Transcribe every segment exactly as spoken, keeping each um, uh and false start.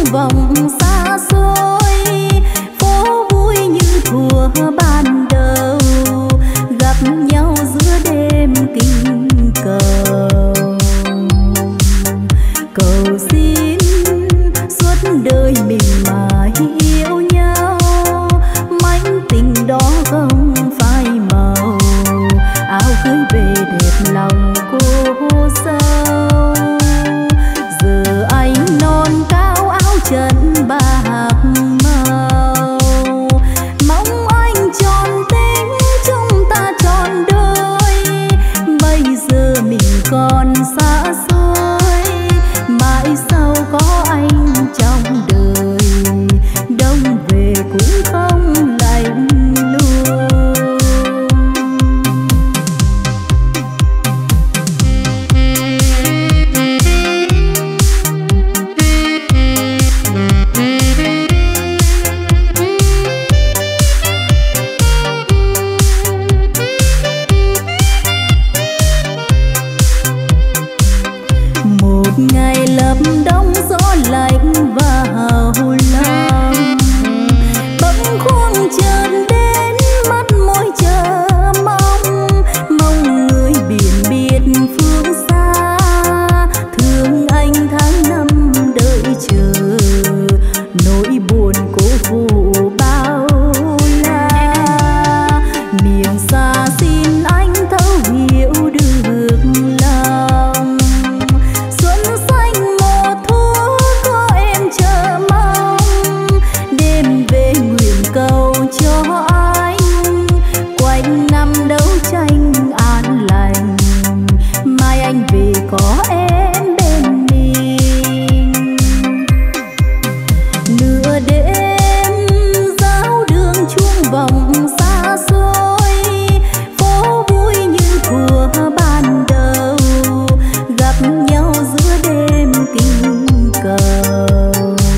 vọng xa xôi, phố vui như thuở ban đầu, gặp nhau giữa đêm kinh cầu. Cầu xin suốt đời mình mãi yêu nhau, mảnh tình đó không phai màu, áo cưới về đẹp lòng cô dâu. Giờ anh non cao áo trần bạc màu, mong anh tròn tình chúng ta trọn đời. Bây giờ mình còn xa xôi, mãi sau có anh trong đời, đông về cũng không lạnh lùng. Một ngày lập đông gió lạnh vào lòng, bỗng khuâng chợt đến mắt môi chờ mong, mong người biển biệt phương xa, thương anh tháng năm đợi chờ, nỗi buồn cố phụ bao la. Miền xa xin anh thấu hiểu được lòng, xuân xanh mùa thu có em chờ mong, đêm về nguyện cầu cho anh, quanh năm đấu tranh an lành, mai anh về có em bên mình. Nửa đêm giáo đường chuông vọng xa xôi, phố vui như thuở ban đầu, gặp nhau giữa đêm kinh cầu.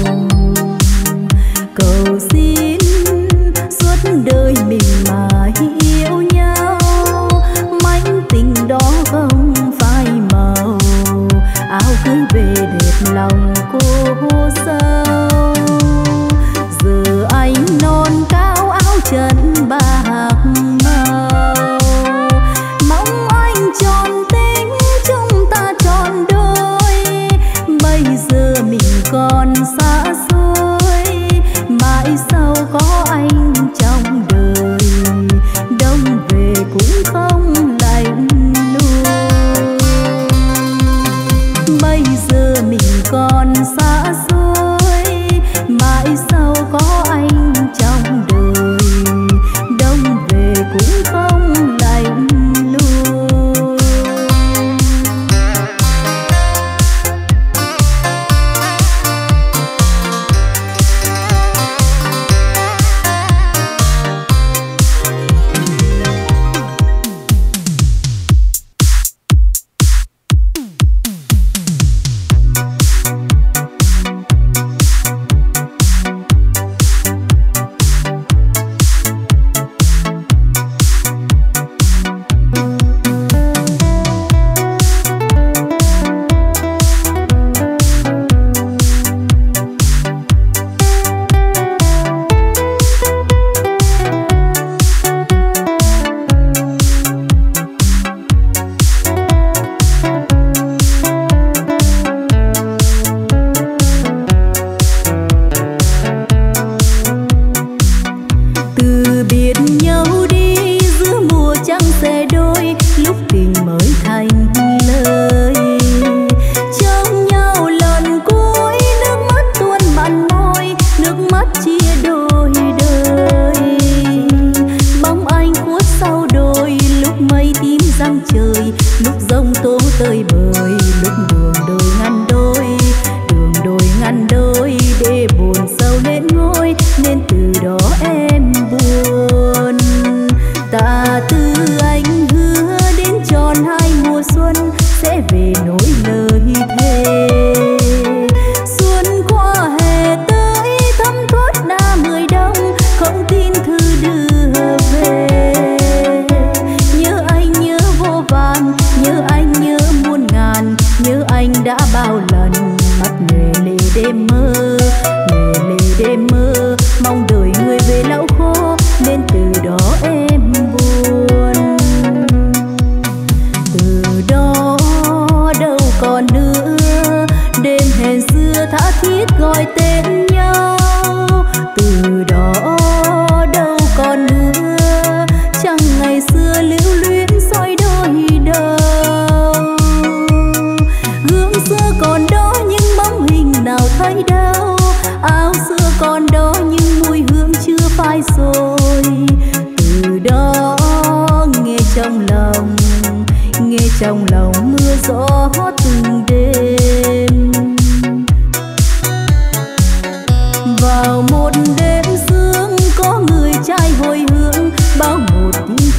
Cầu xin suốt đời mình mãi yêu nhau, mảnh tình đó không phai màu, áo cưới về đẹp lòng cô dâu. Giờ anh non cao áo trần bạc màu, mong anh tròn tình chúng ta trọn đời. Bây giờ mình còn xa xôi, mãi sau có anh trong đời, đông về cũng không lạnh lùng. Bây giờ mình còn xa xôi, mãi sau có anh trong đời, đông về cũng không lạnh lùng.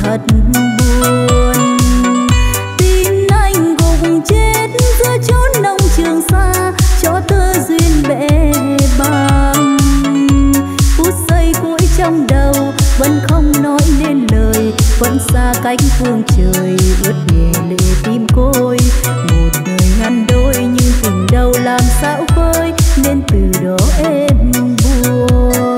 thật buồn. Tin anh gục chết giữa chốn nông trường xa, cho tơ duyên bể bàng. Phút giây cuối trong đầu vẫn không nói nên lời, vẫn xa cách phương trời ướt nhẹ lệ tim côi. Một đời ngăn đôi nhưng tình đâu làm sao vơi, nên từ đó em buồn.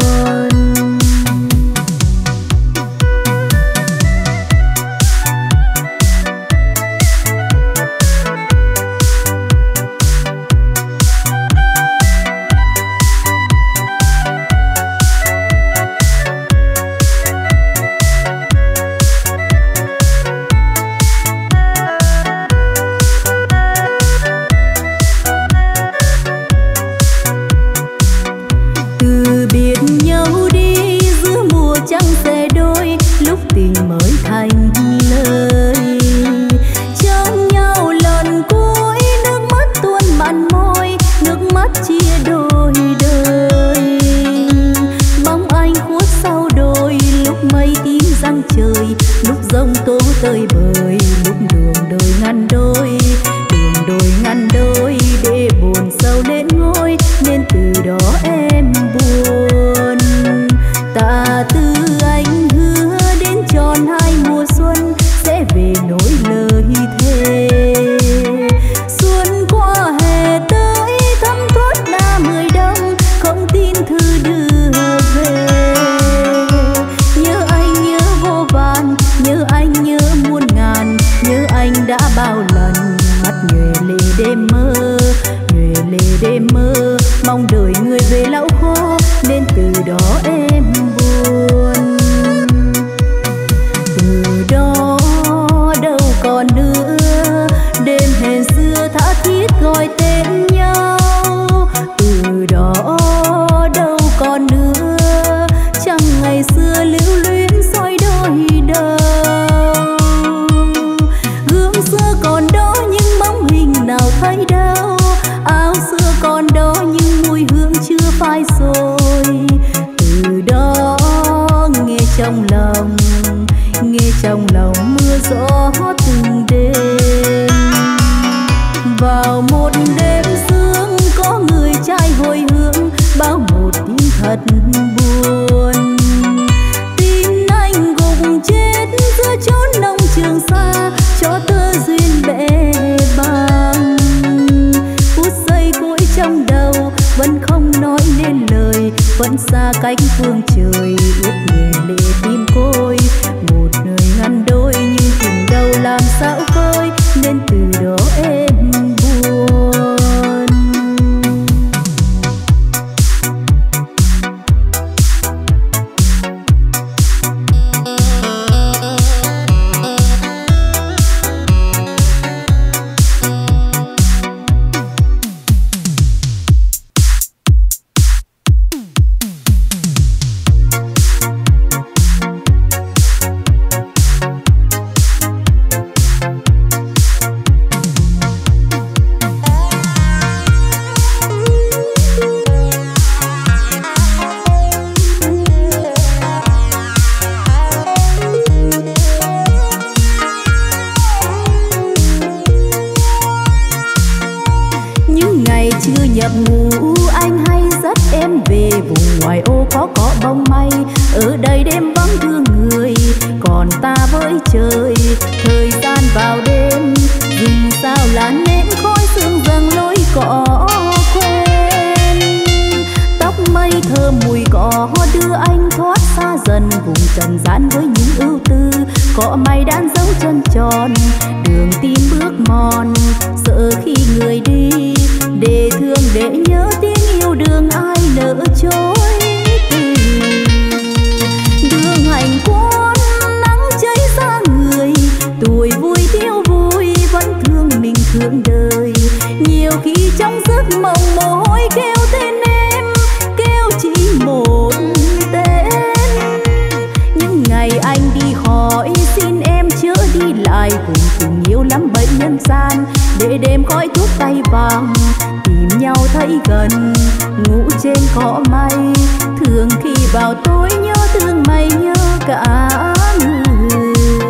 Thường khi vào tối nhớ thương mày nhớ cả người.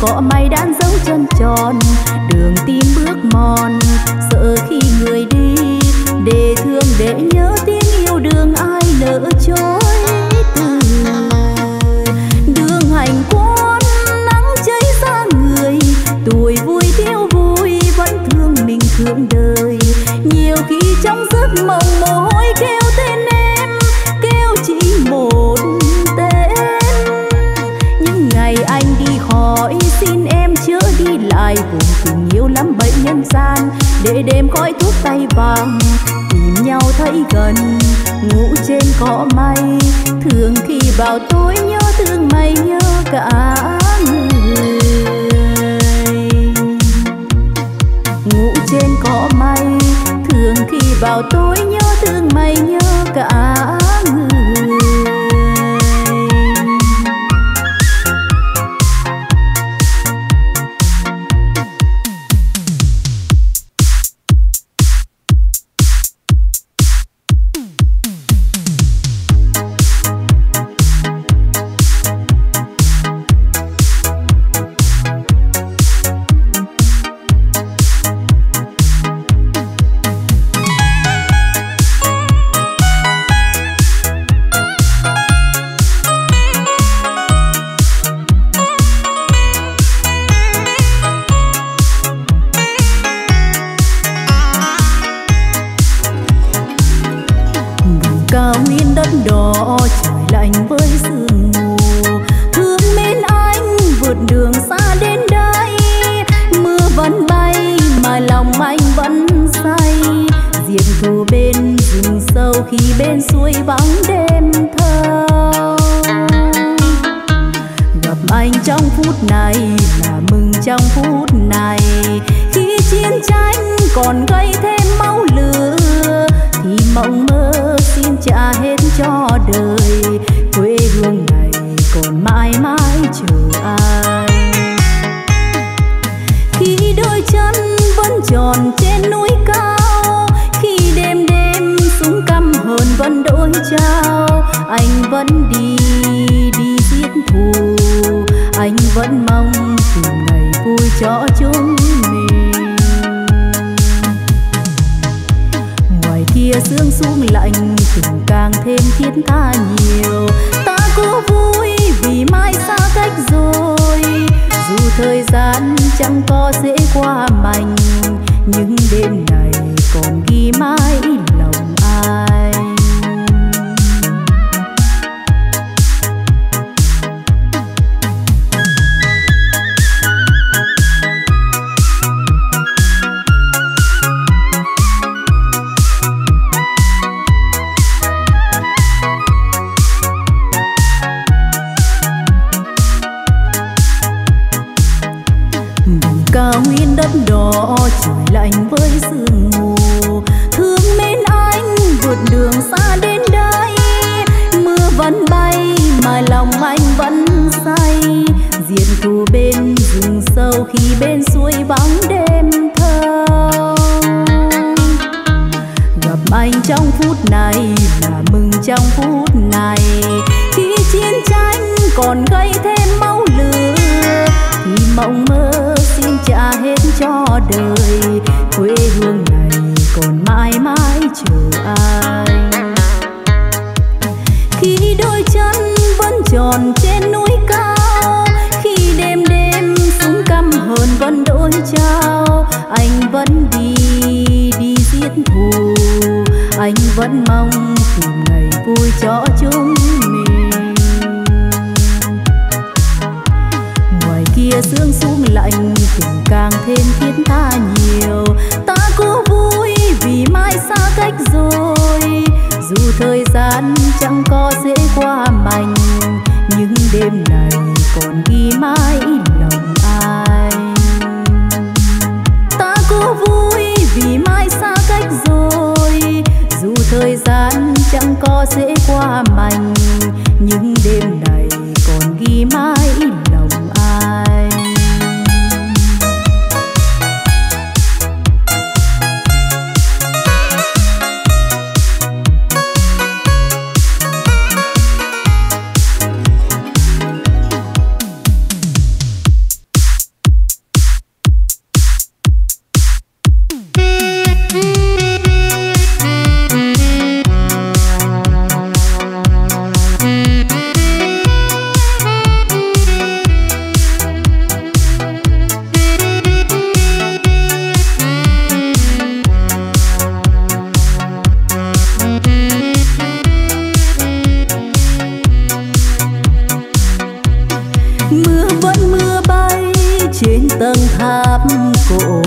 cỏ may đan dấu chân tròn, đường tim bước mòn sợ khi người đi, để thương để nhớ tiếng yêu đường ai lỡ trôi từ. Đường hành quân nắng cháy ra người, tuổi vui thiếu vui vẫn thương mình thương đời. Nhiều khi trong giấc mộng mồ hôi kêu tên em, kêu chỉ một tên. Những ngày anh đi khỏi xin em chớ đi lại, buồn tình yêu lắm bẫy nhân gian, để đêm khói thuốc tay vàng tìm nhau thấy gần. Ngủ trên cỏ mây thường khi vào tối nhớ thương mây nhớ cả người. Ngủ trên cỏ mây thường khi vào tối nhớ thương mây nhớ cả người. Đỏ trời lạnh với sương mù, thương mến anh vượt đường xa đến đây. Mưa vẫn bay mà lòng anh vẫn say, diệt thù bên rừng sâu khi bên suối vắng đêm thâu. Gặp anh trong phút này là mừng trong phút này, khi chiến tranh còn gây thêm máu lửa thì mộng mơ xin trả hết cho đời. Quê hương này còn mãi mãi chờ ai, khi đôi chân vẫn tròn trên núi cao, khi đêm đêm súng căm hờn vẫn đổi trao. Anh vẫn đi đi giết thù, anh vẫn mong tìm ngày vui cho chúng mình. Ngoài kia sương xuống lạnh từng càng thêm thiết tha nhiều, ta cố vui vì mai xa cách rồi. Dù thời gian chẳng có dễ qua mành, nhưng đêm này còn ghi mãi lòng anh. Cao nguyên đất đỏ trời lạnh với sương mù, thương mến anh vượt đường xa đến đây. Mưa vẫn bay mà lòng anh vẫn say, diệt thù bên rừng sâu khi bên suối vắng đêm thâu. Gặp anh trong phút này là mừng trong phút này, khi chiến tranh còn gây thêm máu lửa thì mộng mơ xin trả hết cho đời. Quê hương này còn mãi mãi chờ ai, khi đôi chân vẫn tròn trên núi cao, khi đêm đêm súng căm hờn vẫn đổi trao. Anh vẫn đi đi giết thù, anh vẫn mong tìm ngày vui cho chúng mình. Ngoài kia sương xuống lạnh từng càng thêm thiết tha nhiều, ta cố vui vì mai xa cách rồi. Dù thời gian chẳng có dễ qua mành, nhưng đêm này còn ghi mãi lòng anh. Ta cố vui vì mai xa cách rồi, dù thời gian chẳng có dễ qua mành, nhưng đêm này còn ghi mãi lòng ai. Mưa vẫn mưa bay trên tầng tháp cổ,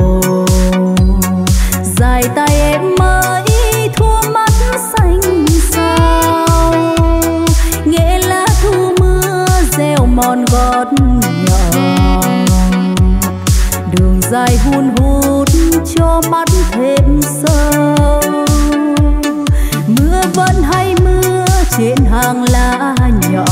dài tay em mới thua mắt xanh sao. Nghe lá thu mưa gieo mòn gót nhỏ, đường dài hun hút cho mắt thêm sâu. Mưa vẫn hay mưa trên hàng lá nhỏ,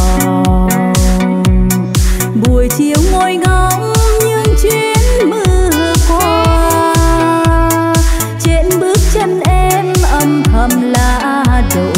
buổi chiều ngồi ngóng những chuyến mưa qua. Trên bước chân em âm thầm lá đổ,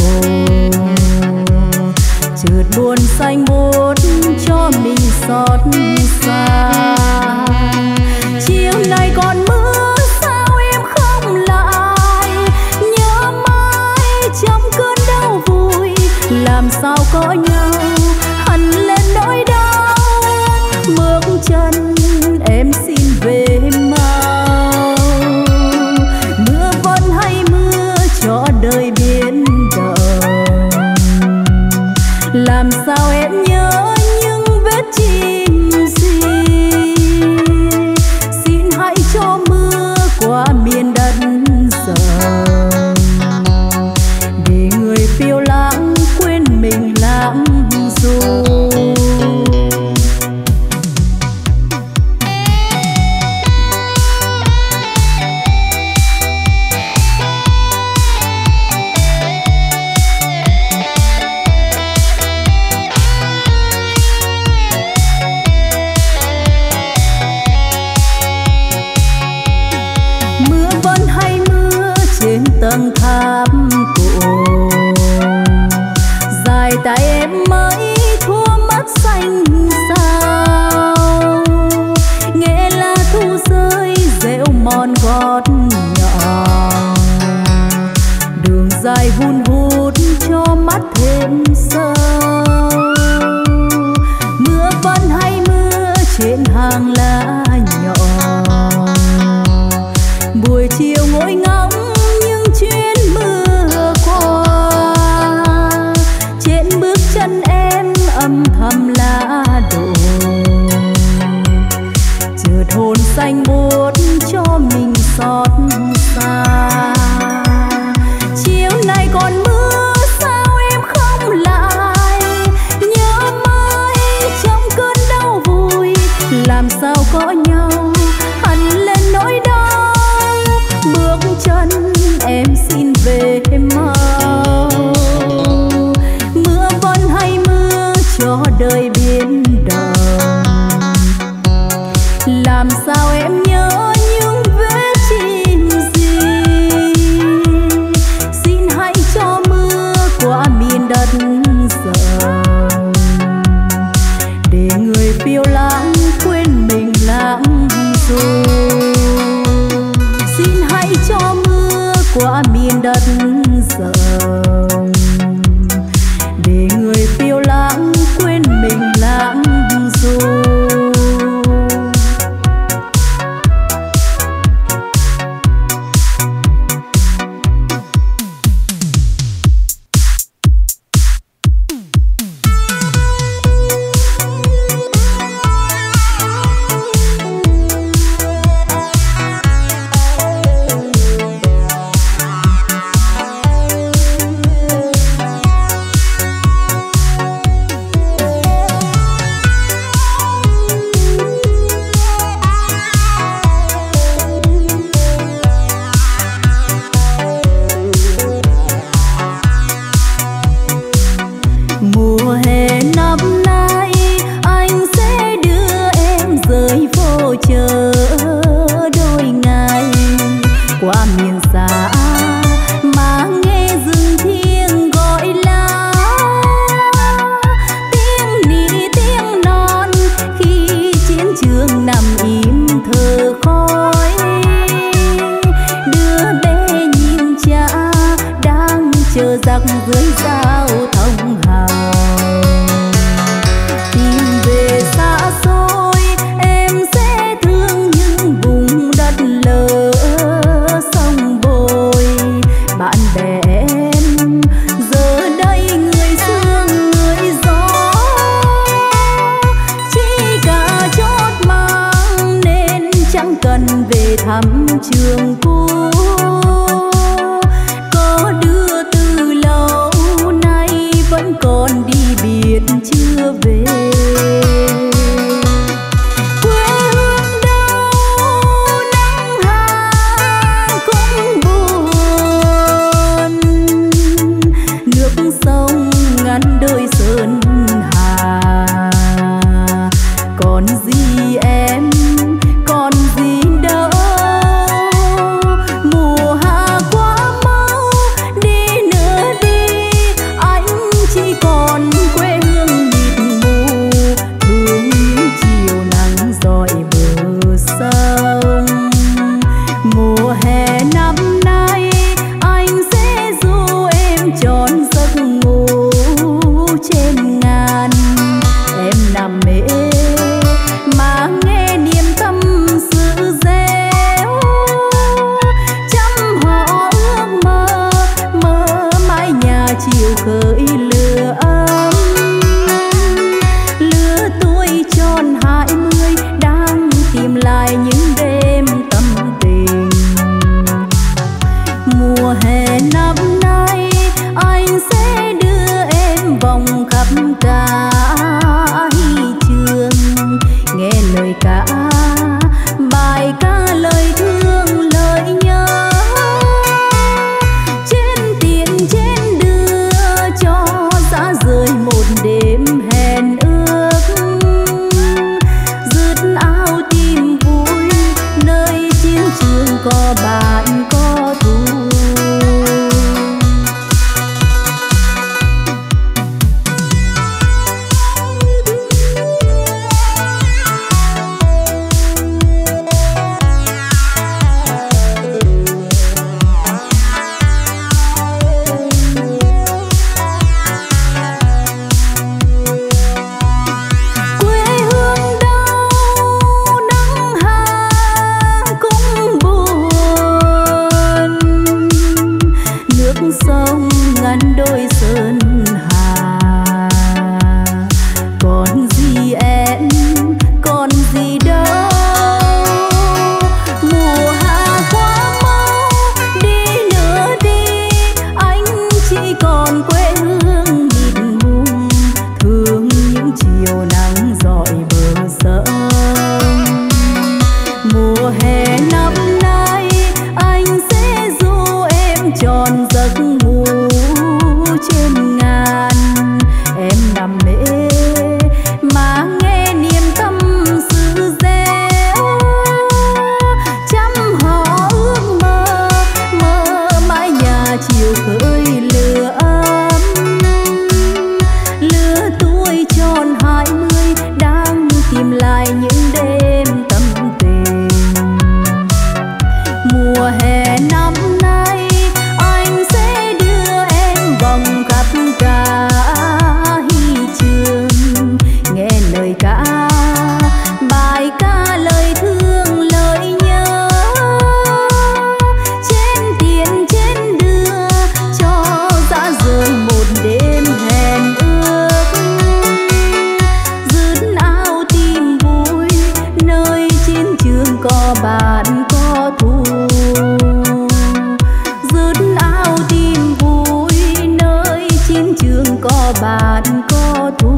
chợt buồn xanh buốt cho mình xót xa. Chiều nay còn mưa sao em không lại, nhớ mãi trong cơn đau vui. Làm sao có nhau hằn lên nỗi đau, bước chân em xin về mau. Mưa vẫn hay mưa cho đời biến động, làm sao em nhớ những vết chim gì. Xin hãy cho mưa qua miền đất rộng, để người phiêu lãng quên mình lãng du. Tầng tháp cổ, dài tay em mới thua mắt xanh sao. Nghe lá thu rơi rêu mòn gót nhỏ, đường dài hun hút cho mắt thêm sâu. Mưa vẫn hay mưa trên hàng lá nhỏ, buổi chiều ngồi ngóng chuyến mưa qua. Trên bước chân em âm thầm lá đổ, chợt hồn xanh buốt cho mình xót xa. Chiều nay còn mưa sao em không lại, nhớ mãi trong cơn đau vui. Làm sao có nhau hằn lên nỗi đau, bước chân em xin về mau. Mưa vẫn hay mưa cho đời biến động, làm sao em nhớ những vết chim gì. Xin hãy cho mưa qua miền đất rộng, để người phiêu lãng quên mình lãng du. Xin hãy cho mưa qua miền đất rộng, để người phiêu lãng quên mình lãng du. thăm trường cũ. Có đứa từ lâu nay vẫn còn đi biệt chưa về. Quê hương đâu nắng hạ cũng buồn, nước sông ngăn đôi sơn hà. Còn gì em, còn gì đâu, mùa hạ quá mau đi nữa đi, anh chỉ còn quê hương mịt mù, thương những chiều nắng rọi bờ sông. Mùa hè năm nay anh sẽ du em tròn giấc ngủ trên ngàn. Em nằm mê mà nghe niềm tâm sự réo, trăm họ ước mơ mơ mãi nhà chiều khởi lửa ấm. Lứa tuổi tròn hai mươi đang tìm lại những đêm tâm tình. Mùa hè năm nay anh sẽ đưa em vòng khắp cả trường, nghe lời ca bài ca lời thương lời nhớ. Trên tiền trên đưa cho dã rời một đêm hẹn ước, rứt áo tìm vui nơi chiến trường có bạn có thù. Sông ngăn đôi sơn hà. Còn gì em, còn gì đâu, mùa hạ quá mau đi nữa đi, anh chỉ còn quê hương mịt mù, thương những chiều nắng rọi bờ sông. Mùa hè năm nay anh sẽ du em tròn giấc ngủ trên ngàn. Em nằm mê mà nghe niềm tâm sự réo, trăm họ ước mơ mơ mãi nhà chiều khởi lửa ấm. Lứa tuổi tròn hai mươi đang tìm lại những đêm tâm tình. Mùa hè năm nay anh sẽ đưa em vòng khắp cả trường, nghe lời ca bài ca lời thương lời nhớ. Trên tiền trên đưa cho dã rời một đêm hẹn ước, rứt áo tìm vui nơi chiến trường có bạn có thù. Rứt áo tìm vui nơi chiến trường có bạn có thù.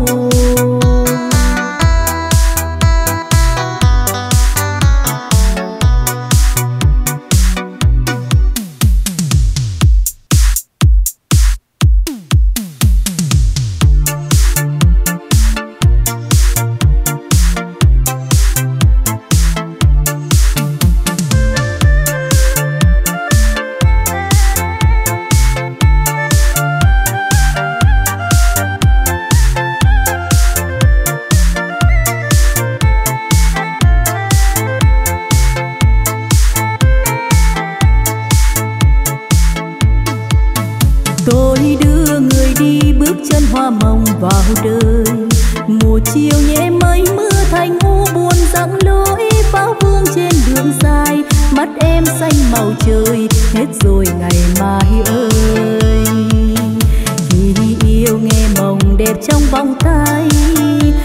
Tôi đưa người đi bước chân hoa mộng vào đời. Một chiều nhẹ mây mưa thành u buồn dặn lối pháo vương trên đường dài. Mắt em xanh màu trời hết rồi ngày mai ơi. Khi yêu nghe mộng đẹp trong vòng tay,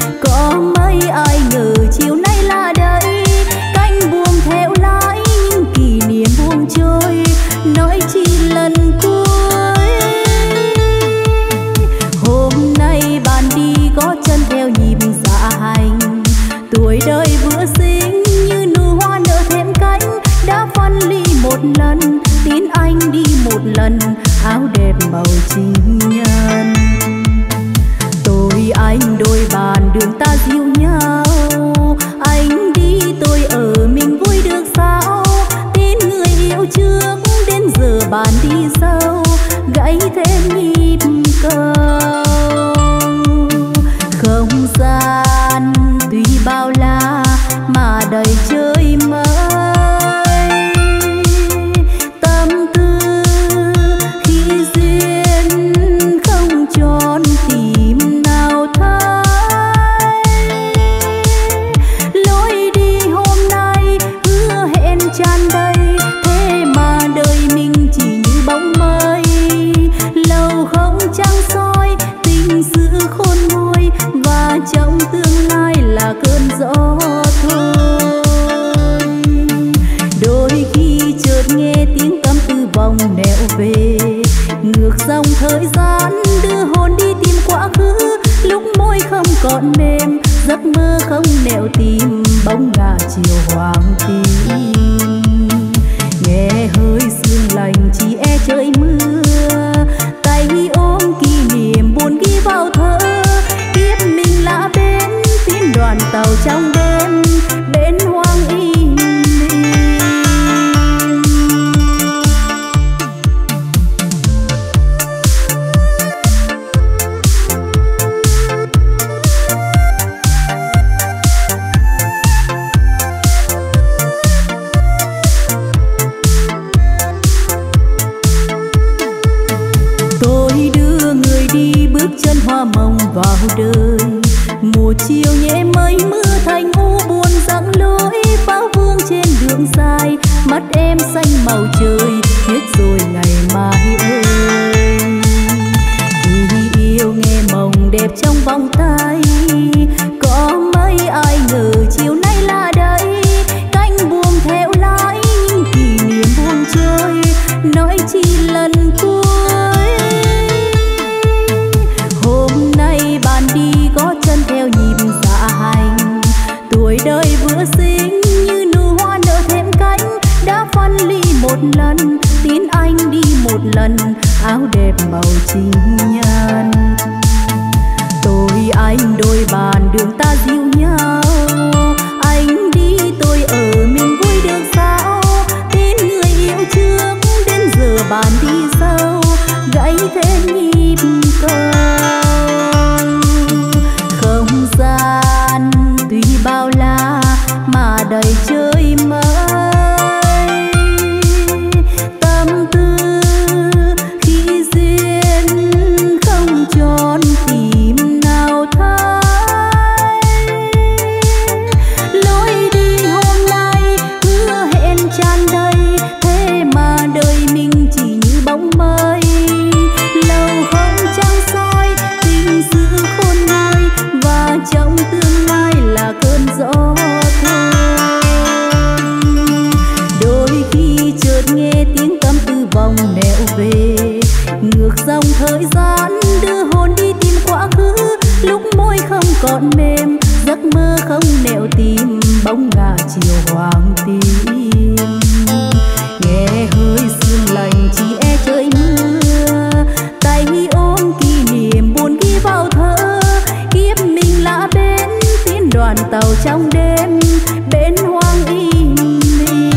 có mấy ai ngờ chiều nay là đây. Cánh buồm theo lái nhưng giấc mơ không nẻo tìm bóng ngả chiều hoàng tím. Nghe hơi sương lạnh chỉ e trời mưa, tay ôm kỷ niệm buồn ghi vào thơ. Kiếp mình là bên tiến đoàn tàu trong đêm bên hoang im. Chân hoa mộng vào đời, một chiều nhẹ mây mưa thành u buồn giăng lối pháo vương trên đường dài. Mắt em xanh màu trời hết rồi ngày mai ơi. Khi yêu nghe mộng đẹp trong vòng tay, có mấy ai ngờ chiều nay là đây. Cánh buồm theo lái những kỷ niệm buông trôi, nói chi lần cuối. Bạn đi có chân theo nhịp dạ hành, tuổi đời vừa sinh như nụ hoa nở thêm cánh. Đã phân ly một lần, tin anh đi một lần, áo đẹp màu tình nhân. Tôi anh đôi bàn đường ta dịu nhau, anh đi tôi ở mình vui được sao. Tin người yêu trước đến giờ bạn đi sâu, gãy thêm nhịp cầu. Không gian tuy bao la mà đầy chơi mới, tâm tư khi duyên không tròn tìm nào thấy. Lối đi hôm nay hứa hẹn tràn đầy, thế mà đời mình chỉ như bóng mây. Lâu không trăng soi tình sự khôn nguôi, và trong tương lai là cơn gió thôi. Đôi khi chợt nghe tiếng tâm tư vòng nẻo về, ngược dòng thời gian đưa hồn đi tìm quá khứ. Lúc môi không còn mềm, giấc mơ không nẻo tìm bóng ngả chiều hoàng tím. Nghe hơi sương lạnh chỉ e trời mưa, tay ôm kỷ niệm buồn ghi vào thơ. Kiếp mình là bên tiến đoàn tàu trong đêm bên hoang im im.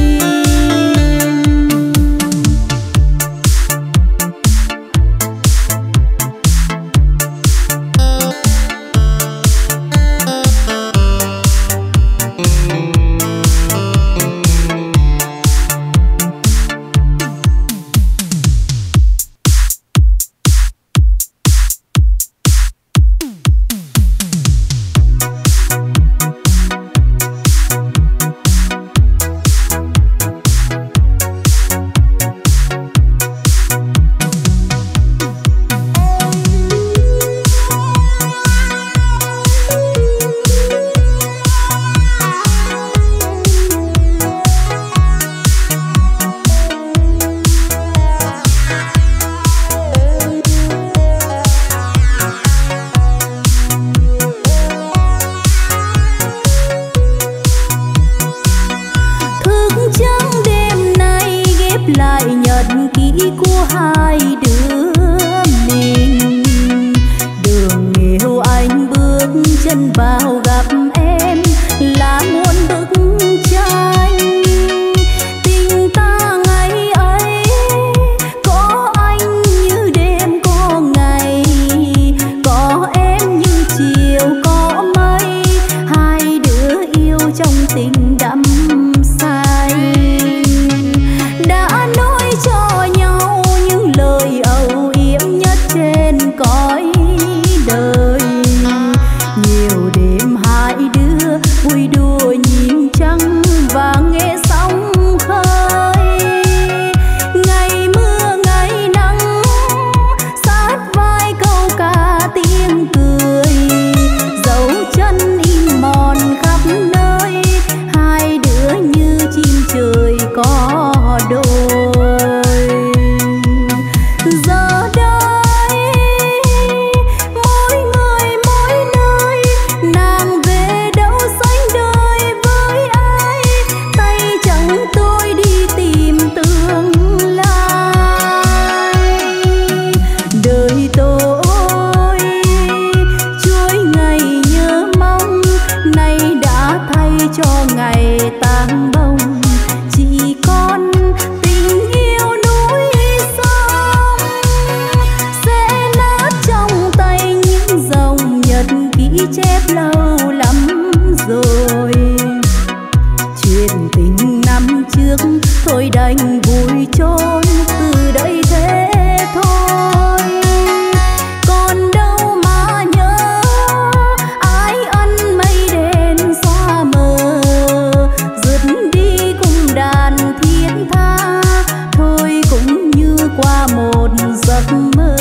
lâu lắm rồi. Chuyện tình năm trước thôi đành vùi chôn từ đây thế thôi. Còn đâu mà nhớ ái ân mây đen xóa mờ, dứt đi cùng đàn thiết tha, thôi cũng như qua một giấc mơ.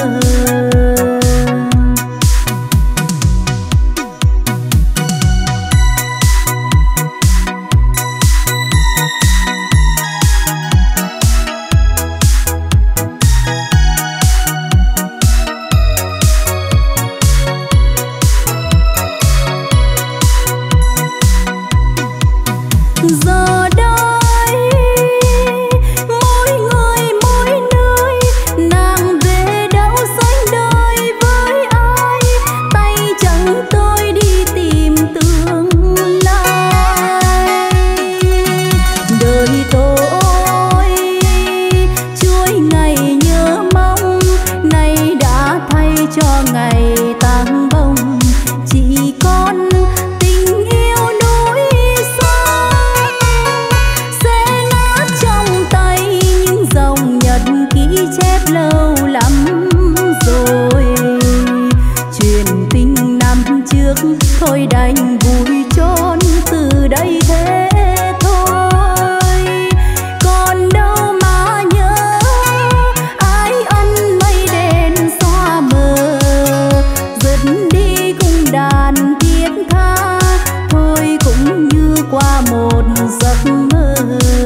Giờ đây mỗi người mỗi nơi, nàng về đâu sánh đôi với ai, tay chẳng tôi đi tìm tương lai. Đời tôi chuỗi ngày nhớ mong, nay đã thay cho ngày tang bông. Chỉ còn tình yêu núi xa sẽ nát trong tay những dòng nhật ký chép lâu lắm rồi. Chuyện tình năm trước thôi đành vùi chôn từ đây thế thôi. Còn đâu mà nhớ ái ân mây đen xóa mờ, dứt đi cùng đàn thiết tha, thôi cũng như qua một giấc mơ.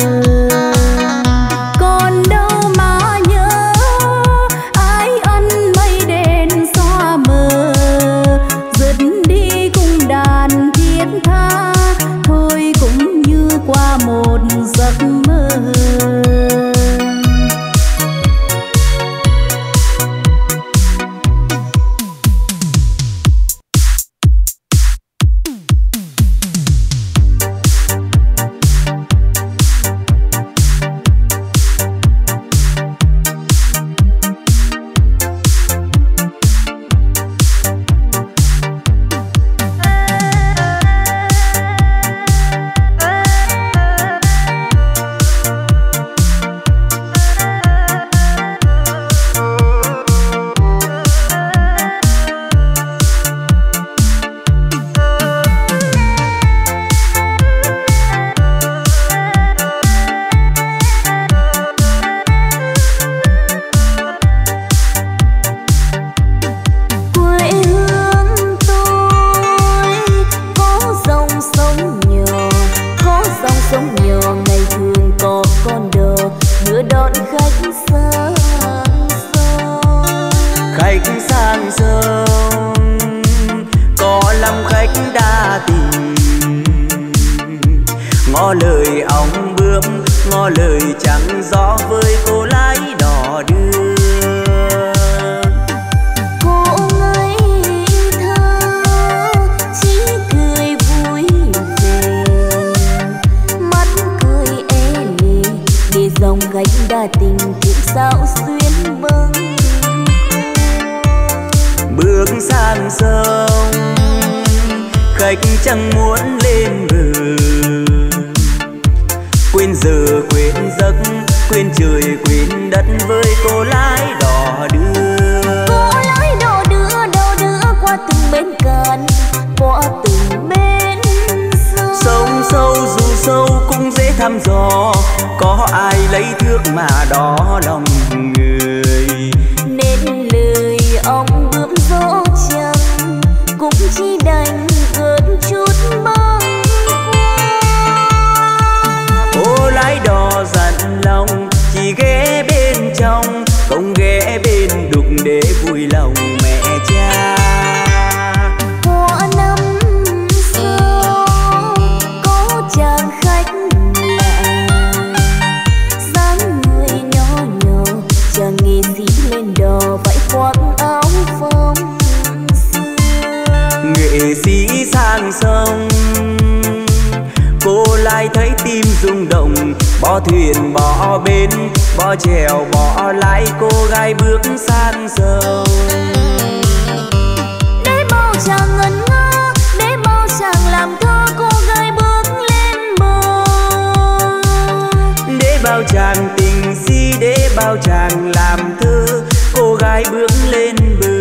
Còn đâu mà nhớ ái ân mây đen xóa mờ, dứt đi cùng đàn thiết tha, thôi cũng như qua một giấc mơ. Quê hương tôi có dòng sông nhỏ, có dòng sông nhỏ ngày thường có con đò đưa đón khách sang sông. Khách sang sông có lắm khách đa tình, ngỏ lời ong bướm ngỏ lời trắng gió với cô lái đò đưa. Cô ngây thơ chỉ cười vui về, mắt cười e lệ để dòng khách đa tình cũng sao xuyên bâng. Bước sang sông khách chẳng muốn lên bờ, quên giờ quên giấc quên trời quên đất với cô lái đò đưa. Cô lái đò đưa đò đưa qua từng bến cạn, qua từng bến sông. Sông sâu dù sâu cũng dễ thăm dò, có ai lấy thước mà đo lòng người. Nên lời ông bướm gió chẳng cũng chỉ đành gợn chút bâng khuâng. Cô lái đò dặn lòng chỉ ghé bên trong, không ghé bên đục để vui lòng mẹ cha. Qua năm sau có chàng khách lạ, dáng người nhỏ nhỏ, chàng nghệ sĩ lên đò vẫy khoác áo phông xưa. Nghệ sĩ sang sông cô lại thấy tim rung động, bỏ thuyền bỏ bến bỏ chèo bỏ lái, cô gái bước sang sông. Để bao chàng ngẩn ngơ, để bao chàng tình si để bao chàng làm thơ, cô gái bước lên bờ.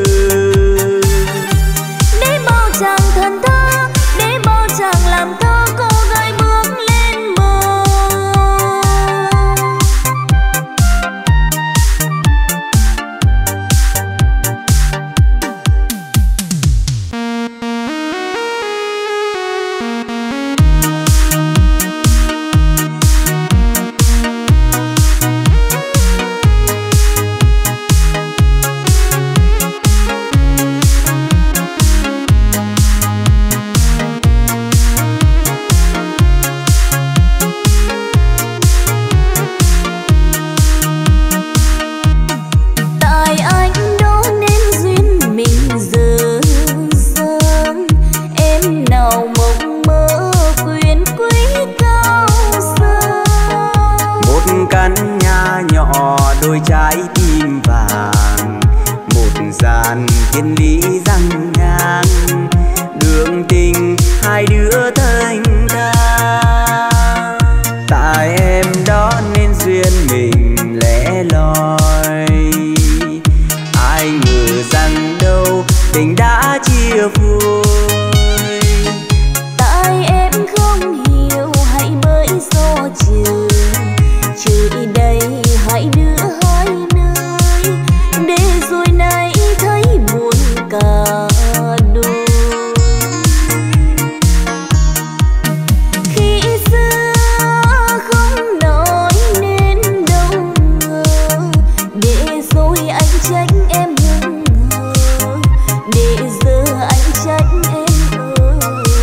Để bao chàng thần thơ, để bao chàng làm thơ, cô gái bước lên bờ. Đôi trái tim vàng, một dàn thiên lý răng ngang, đường tình hai đứa thành thang. Tại em đó nên duyên mình lẻ loi, ai ngờ rằng đâu tình đã chia phôi. Tại em không hiểu hãy bởi do trời, trời đây hai đứa hai nơi, để rồi nay thấy buồn cả đôi. Khi xưa không nói nên đâu ngờ, để rồi anh trách em hững hờ, để giờ anh trách em ở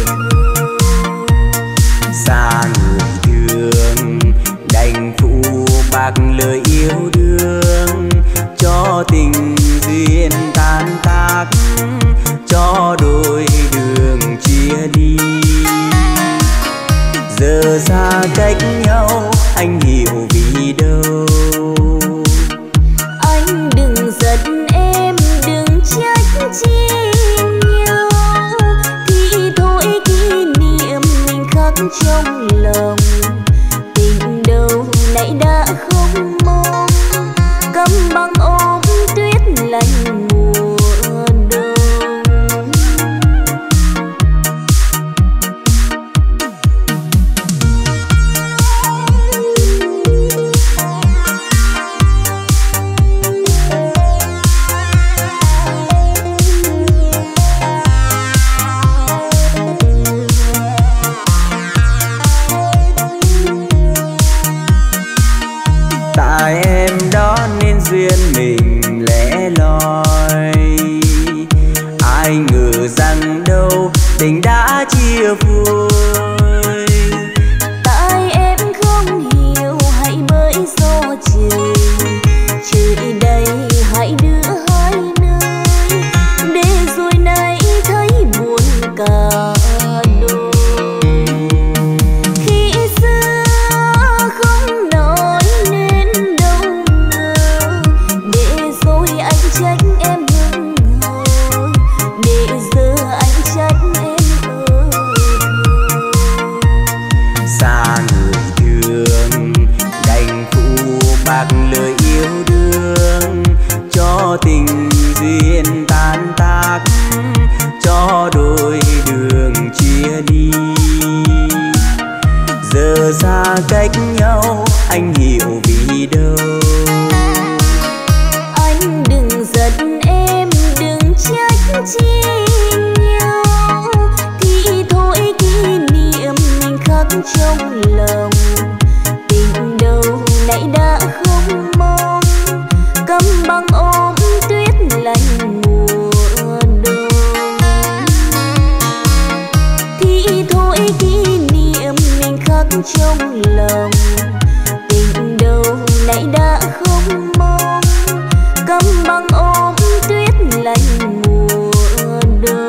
xa người thương đành phụ bạc lời yêu đương, cho tình duyên tan tác, cho đôi đường chia ly. Giờ xa cách nhau anh hiểu vì đâu. Anh đừng giận em, đừng trách chi nhau, thì thôi kỷ niệm mình khắc trong lòng. Tình đâu nãy đã không mong, câm băng ôm tuyết lạnh mùa đông. Tại em đó nên duyên mình lẻ loi, ai ngờ rằng đâu tình đã chia phôi. Tại em không hiểu hãy bởi do trời, trời đây hai đứa hai nơi, để rồi nay thấy buồn cả đôi. Khi xưa không nói nên đâu ngờ, để rồi anh trách em hững hờ, để giờ anh trách em ở Xa người thương đành phụ bạc lời yêu đương, cho tình duyên tan tác, cho đôi đường chia ly. Giờ xa cách nhau anh hiểu vì đâu. Anh đừng giận em, đừng trách chi nhau, thì thôi kỷ niệm mình khắc trong lòng. Tình đâu nãy đã không mong, câm băng ôm tuyết lạnh mùa đông. Thì thôi kỷ niệm mình khắc trong lòng. Tình đâu nãy đã không mong, câm băng ôm tuyết lạnh mùa đông.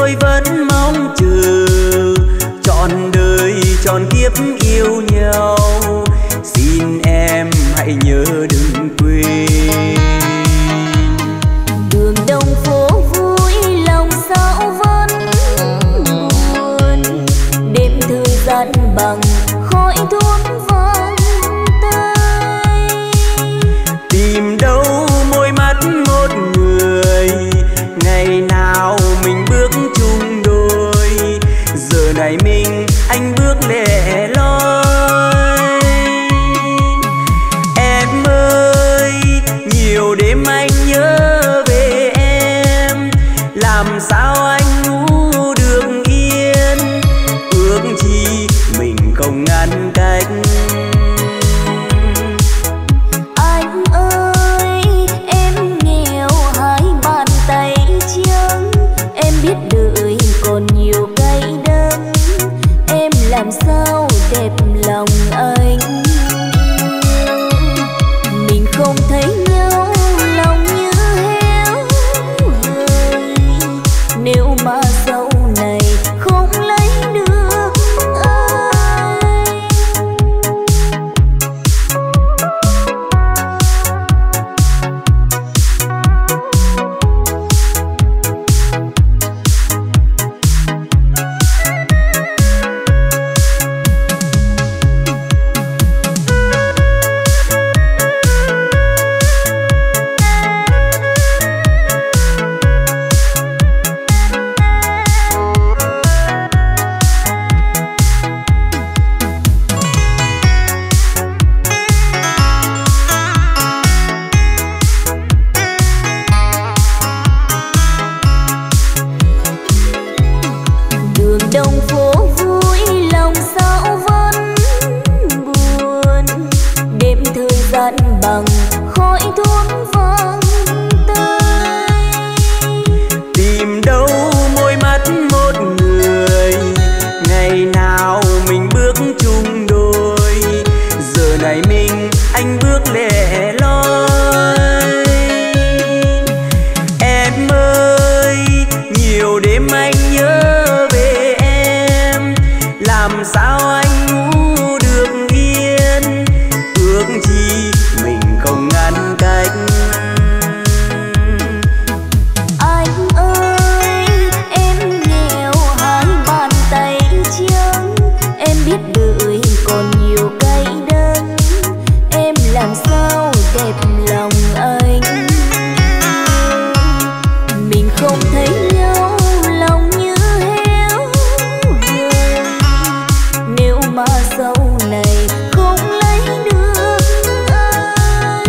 tôi vẫn mong chờ trọn đời trọn kiếp yêu nhau. Xin em hãy nhớ đừng quên. Đường đông phố vui lòng sao vẫn buồn, đêm thời gian bằng khói thuốc vang tay. Tìm đâu môi mắt một người, ngày nào mình bước chung đôi. Giờ này mình anh bước lẻ loi. Em ơi, nhiều đêm anh nhớ về em, làm sao anh ngủ được yên. Ước chi mình không ngăn cách. Anh ơi, em nghèo hai bàn tay trắng, em biết đời còn nhiều cay đắng. Em làm sao đẹp lòng anh, mình không thấy nhau lòng như héo hời. Nếu mà sau này không lấy được ai, đông phố vui lòng sao vẫn buồn, đêm thời gian bằng khói thuốc vang tay. Tìm đâu môi mắt một người, ngày nào mình bước chung đôi. Giờ này mình anh bước lẻ loi. Em ơi, nhiều đêm anh nhớ về em, làm sao anh ngủ được yên. Ước chi mình không ngăn cách. Anh ơi, em nghèo hai bàn tay trắng, em biết đời còn nhiều cay đắng. Em làm sao đẹp lòng anh, mình không thấy nhau lòng như héo hời. Nếu mà sau này không lấy được ai,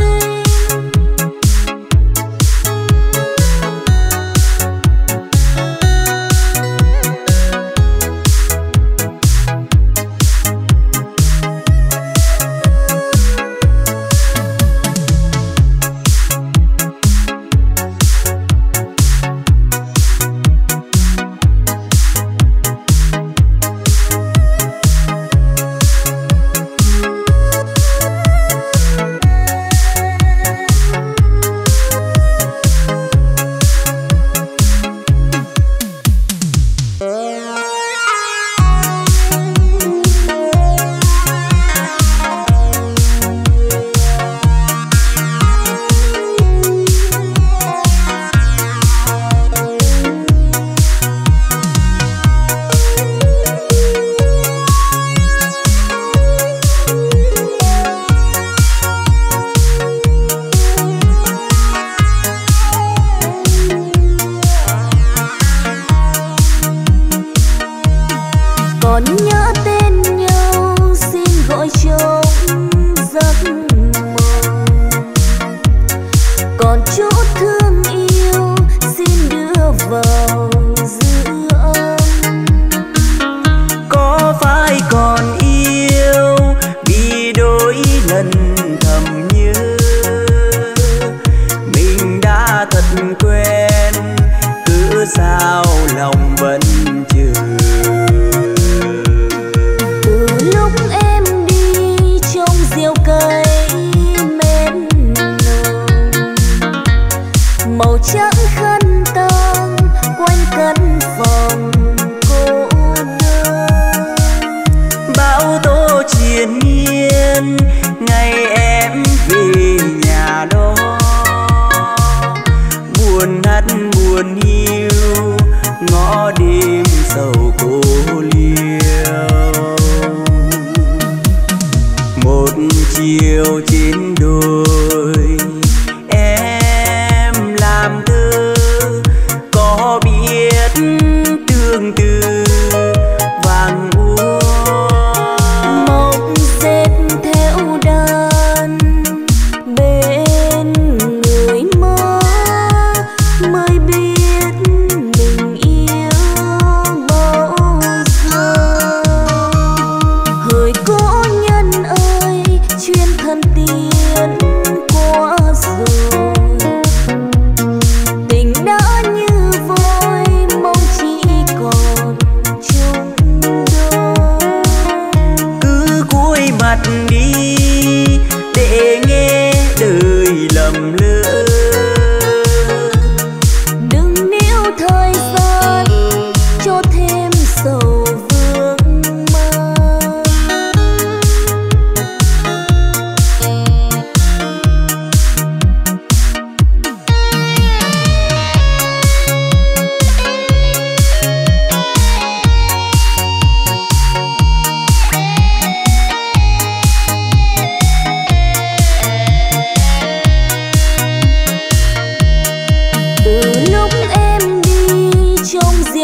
còn nhớ tên nhau xin gọi trong giấc mộng. Còn chút thương yêu xin đưa vào dư âm. Có phải còn yêu vì đôi lần thầm nhớ, mình đã thật quen cứ sao lòng vẫn chờ. Từ lúc em đi trong rêu cây mến nồng, màu trắng khăn tang quanh căn phòng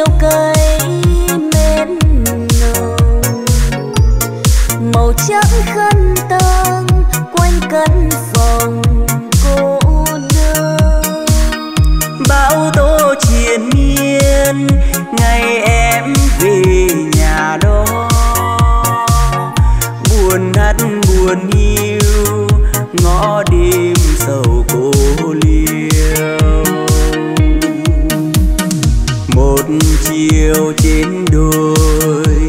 siêu cây mến nồng, màu trắng khăn tang quanh căn phòng cô đơn. Bão tố triền miên ngày em về nhà đó, buồn hắt buồn hiu ngõ đêm sầu cô liêu. Một chiều trên đồi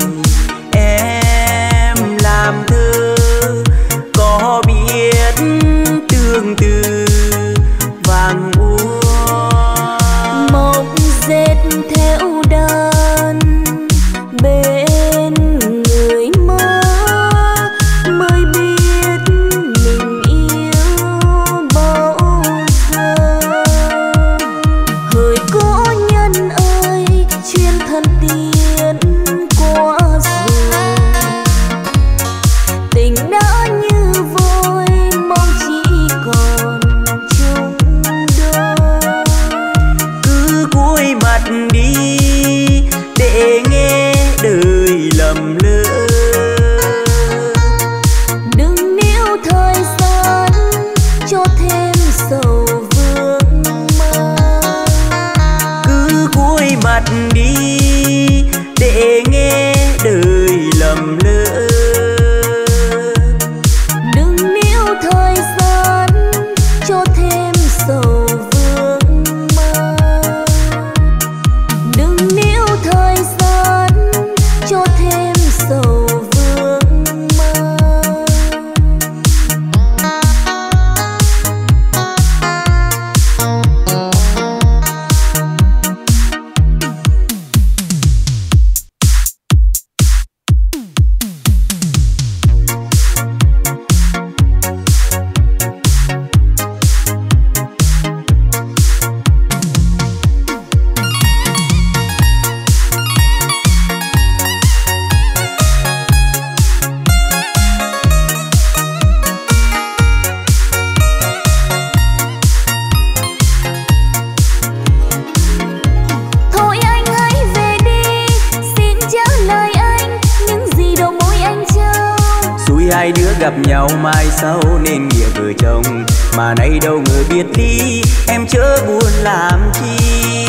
em làm thơ, có biết tương tư vàng úa. Mộng dệt theo đàn bên người mơ, mới biết mình yêu bao giờ. Hỡi cố nhân ơi, chuyên thân tiên qua rồi, tình đã như vôi mong chỉ còn chung đôi. Cứ cúi mặt đi để nghe đời lầm lỡ, Đừng níu thời gian cho thêm sầu vương mơ. cứ cúi mặt đi để nghe đời lầm lỡ. Đừng níu thời gian cho thêm sầu vương mơ. Đừng níu thời gian cho thêm sầu vương mơ. Thôi anh hãy về đi, xin trả lời anh những gì đầu môi anh trao. Xui hai đứa gặp nhau mai sau nên nghĩa vợ chồng, mà nay đâu ngờ biệt ly em chớ buồn làm chi.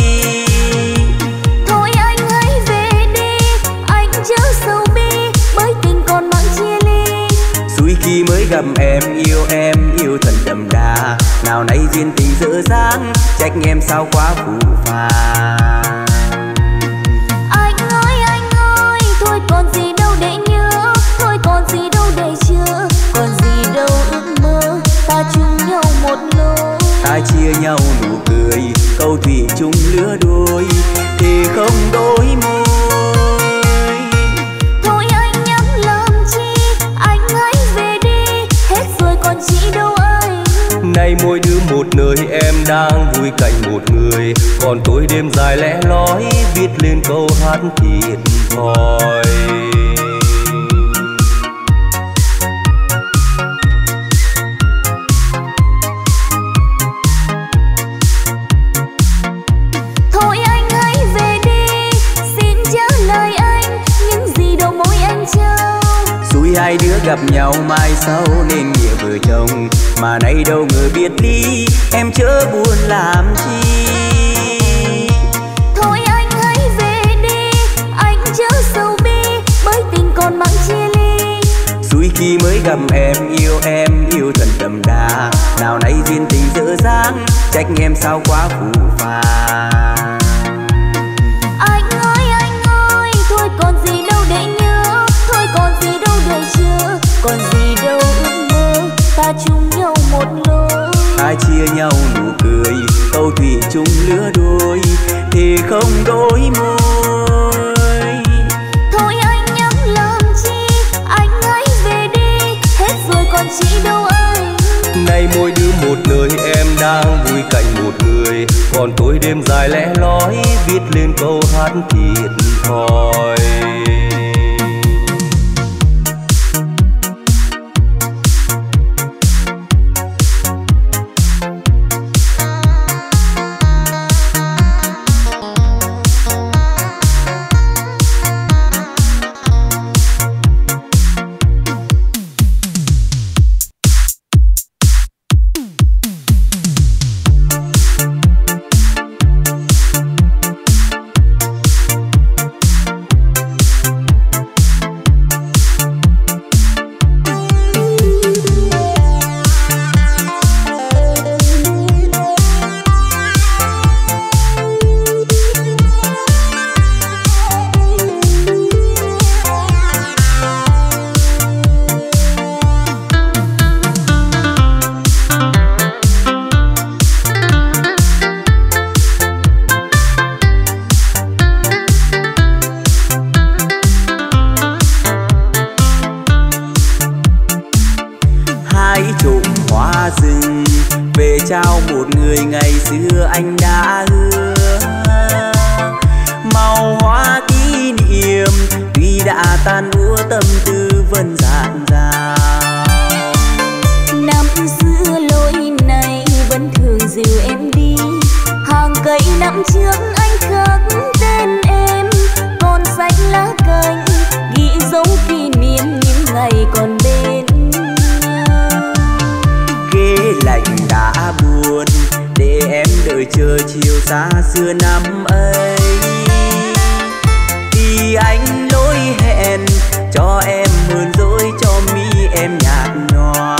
Thôi anh hãy về đi, anh chớ sầu bi, bởi tình còn mang chia ly. Xui khi mới gặp em yêu em yêu thật đậm đà, nào nay duyên tình dở dang trách em sao quá phũ phàng. Anh ơi anh ơi, thôi còn gì đâu để nhớ, thôi còn gì đâu để chờ, còn gì đâu ước mơ, ta chung nhau một lối. Ta chia nhau nụ cười, câu thủy chung lứa đôi, thì không đôi môi. Thôi anh nhắm làm chi, anh hãy về đi, hết rồi còn chị đâu anh. Nay mỗi đứa một nơi em đang vui cạnh một người, còn tôi đêm dài lẻ loi viết lên câu hát thiệt thòi. Thôi anh hãy về đi, xin trả lời anh những gì đầu môi anh trao. Xui hai đứa gặp nhau mai sau nên nghĩa vợ chồng, mà nay đâu ngờ biệt ly em chớ buồn làm chi. Thôi anh hãy về đi, anh chớ sầu bi, bởi tình còn mang chia ly. Xui khi mới gặp em yêu em yêu thật đậm đà, nào nay duyên tình dở dang trách em sao quá phũ phàng. Anh ơi anh ơi, thôi còn gì đâu để nhớ, thôi còn gì đâu để chờ, còn gì đâu ước mơ, ta chung nhau một lối. Ta chia nhau nụ cười, câu thủy chung lứa đôi, thì không đôi môi. Thôi anh nhắm làm chi, anh hãy về đi, hết rồi còn chị đâu anh. Nay mỗi đứa một nơi em đang vui cạnh một người, còn tôi đêm dài lẻ loi viết lên câu hát thiệt thòi. anh đã hứa. Màu hoa kỷ niệm tuy đã tan úa, tâm tư vẫn dạt dào. Năm xưa lối này vẫn thường dìu em đi, hàng cây năm trước anh khắc tên em, còn xanh lá cành ghi dấu kỷ niệm những ngày còn bên nhau. Ghế lạnh đã buồn để em đợi chờ chiều xa xưa năm ấy. Vì anh lỗi hẹn cho em mượn dối, cho mi em nhạt nhòa.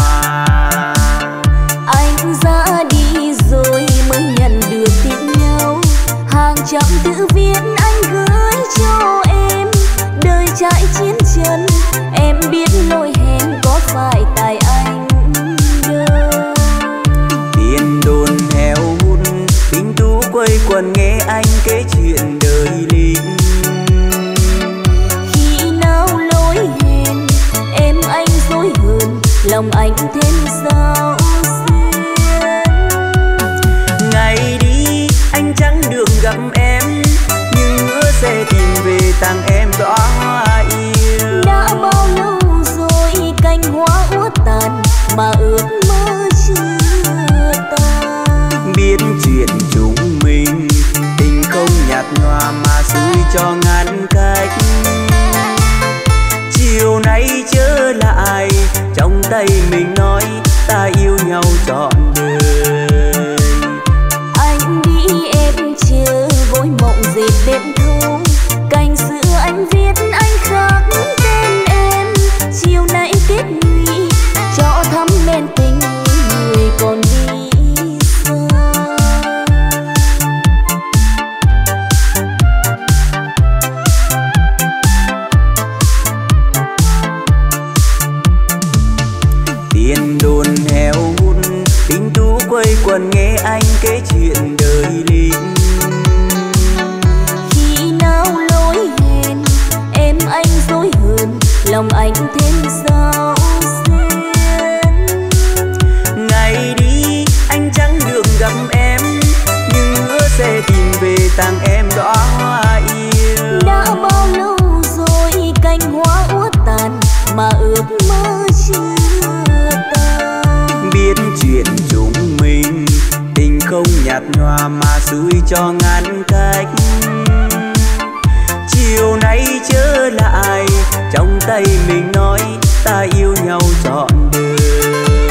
Anh ra đi rồi mới nhận được tin nhau, hàng trăm chữ viết anh gửi cho em. Đời trải chiến chân em biết lỗi hẹn có phải tại anh đâu. Tiền đồn heo hút tình tú quây quần nghe anh kể chuyện đời lính. Khi nào lỗi hẹn em anh dối hơn, lòng anh thêm sao xuyên. Ngày đi anh chẳng được gặp em, nhưng hứa sẽ tìm về tặng em đóa hoa yêu. Đã bao lâu rồi cành hoa úa tàn mà ước mơ chưa tan. Biết chuyện chúng mình tình không nhạt nhòa mà xui cho ngăn cách. Chiều nay trở lại trong tay mình nói ta yêu nhau trọn đời. Anh đi em chờ gối mộng dệt đêm thâu, cành xưa anh viết anh khắc tên em. Chiều nay kết nhụy cho thắm men tình người còn đi xa. Tiền đồn heo hút tình tú quây quần nghe anh kể chuyện đời lính. Khi nào lỗi hẹn em anh dối hơn, lòng anh thêm sao xuyên. Ngày đi anh chẳng được gặp em, nhưng hứa sẽ tìm về tặng em đóa hoa yêu. Đã bao lâu rồi cành hoa úa tàn mà ước mơ chưa tan. Biết chuyện chúng mình tình không nhạt nhòa mà xui cho ngăn cách. Chiều nay trở lại trong tay mình nói ta yêu nhau trọn đời.